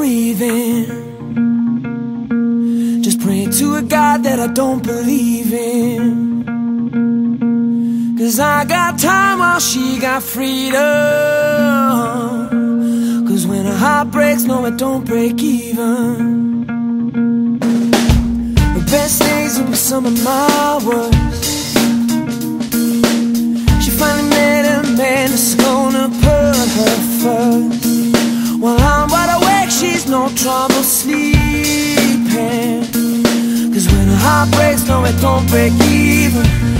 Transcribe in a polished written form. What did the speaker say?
breathing. Just praying to a God that I don't believe in. 'Cause I got time while she got freedom. 'Cause when her heart breaks, no, it don't break even. The best days will be some of my worst. She finally met a man that's gonna put her first. While I'm wide awake, she's no trouble sleeping. 'Cause when her heart breaks, no, it don't break even.